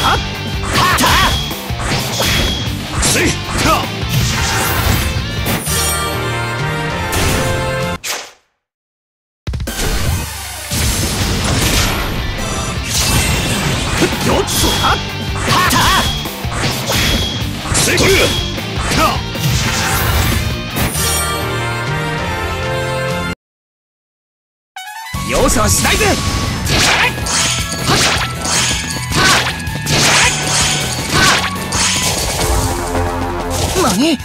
はっはっせいはよっそはっはっせいこれはっ容赦はしないぜ。何？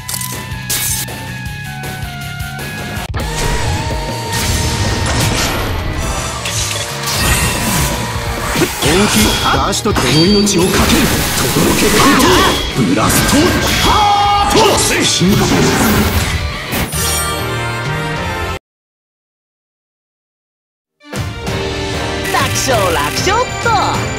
本気出しとこの命をかける轟けるほどブラストハート進化楽勝楽勝っと。